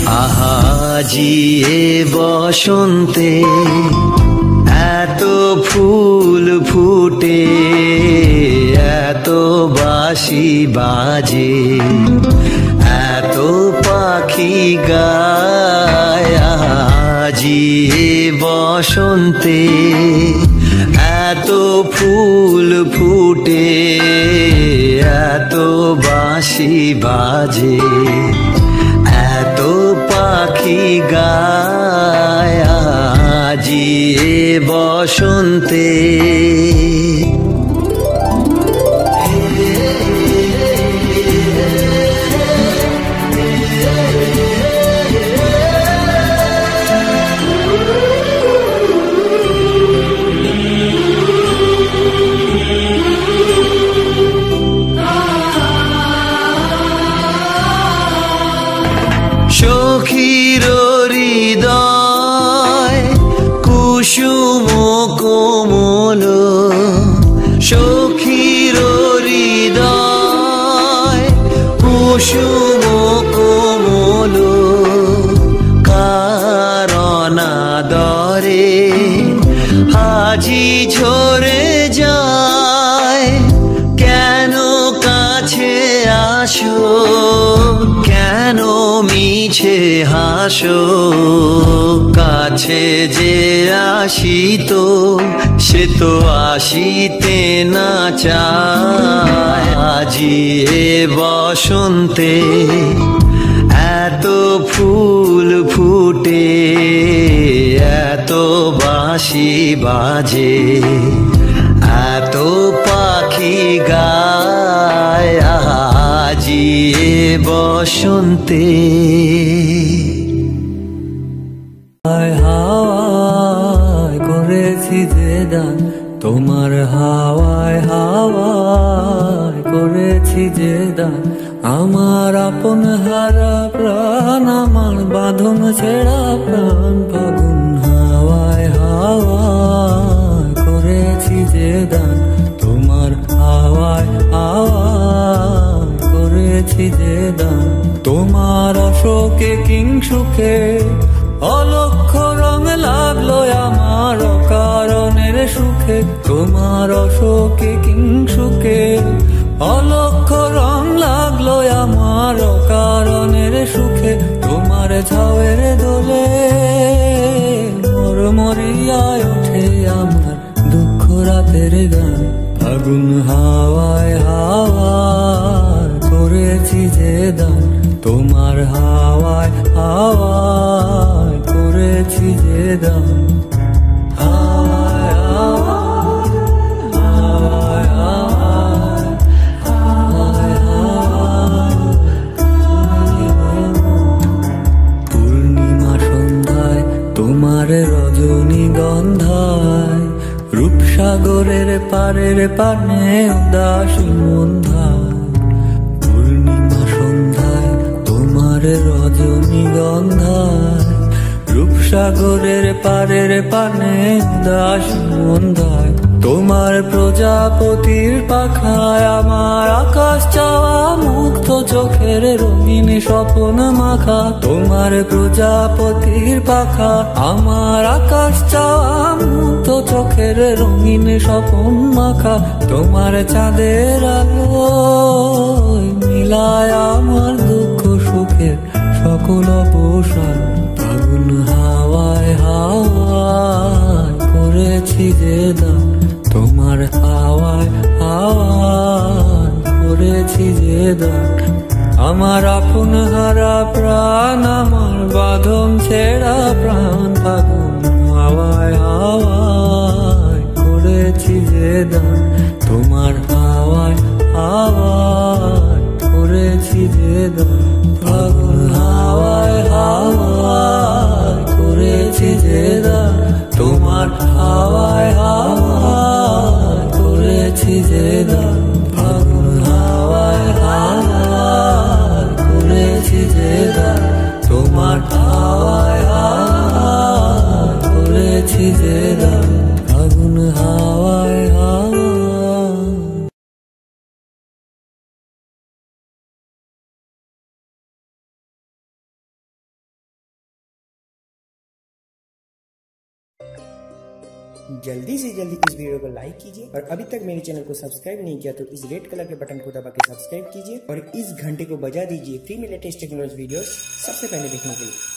আহাজি এ বসন্তে এত ফুল ফুটে, এত বাঁশি বাজে, এত পাখি গায়। আহাজি এ বসন্তে এত ফুল ফুটে, এত বাঁশি বাজে, এত পাখি গায়। আজি এ বসন্তে সখীর হৃদয় কুসুম কোমল, সখীর হৃদয় কুসুম কোমল, কারণ আদরে আজি ঝরে যায়। কেন কাছে আসো, কেন মিছে হাসো, কাছে যে আসিত সে তো আসিতে না চায়। আজি এ বসন্তে এত ফুল ফুটে, এত বাঁশি বাজে, এত পাখি গায়। আজি এ বসন্তে হাওয়ায় করেছি যে দান, তোমার হাওয়ায় হাওয়ায় করেছি যে দান। আমার আপন হারা প্রাণ, আমার বাঁধন ছেঁড়া প্রাণ, ফাগুন হাওয়ায় হাওয়ায় করেছি যে দান। তোমার হাওয়ায় হাওয়ায় করেছি যে দান। তোমার অশোকে কিংসুকে অলক্ষ্য রং লাগলো আমার অকারণের সুখে। তোমার অশোকে কিংসুকে অলক্ষ্য রং লাগলো আমার অকারণের সুখে। তোমার ছাওয়ের দোলে মরমরিয়ায় ওঠে আমার দুঃখ রাতের গান। ফাগুন হাওয়ায় হাওয়ায় করেছি যে দান। তোমার হাওয়ায় হাওয়ায় করেছি যে দান। পূর্ণিমা সন্ধ্যায় তোমার রজনীগন্ধায়, রূপসাগরের পারের পানে উদাসী মন্ধায়। পূর্ণিমা সন্ধ্যায় তোমার রজনীগন্ধায়, রূপসাগরের পারের পানে উদাসী মন্ধায়। তোমার প্রজাপতির পাখায় আমার আকাশ চাওয়া মুগ্ধ চোখের রঙিন স্বপ্ন মাখা। তোমার প্রজাপতির পাখা আমার আকাশ চাওয়া মুগ্ধ চোখের রঙিন স্বপ্ন মাখা। তোমার চাঁদের আলোয় মিলায় আমার দুঃখ সুখের সকল অবসান। ফাগুন হাওয়ায় হাওয়ায় করেছি যে দান। তোমার হাওয়ায় হাওয়ায় করেছি যে দান। আমার আপন হারা প্রাণ, আমার বাঁধন ছেঁড়া প্রাণ। ফাগুন হাওয়ায় হাওয়ায় করেছি যে দান। তোমার হাওয়ায় হাওয়ায় করেছি যে দান। ফাগুন হাওয়ায় হাওয়ায় করেছি যে দান। তোমার হাওয়ায় হাওয়ায় করেছি যে দান। ফাগুন হাওয়ায় হাওয়ায় করেছি যে দান। তোমার হাওয়ায় হাওয়ায় করেছি যে দান। ফাগুন হাওয়ায় जल्दी से जल्दी इस वीडियो को लाइक कीजिए और अभी तक मेरे चैनल को सब्सक्राइब नहीं किया तो इस रेड कलर के बटन को दबा के सब्सक्राइब कीजिए और इस घंटे को बजा दीजिए फ्री में लेटेस्ट टेक्नोलॉजी वीडियोस सबसे पहले देखने के लिए।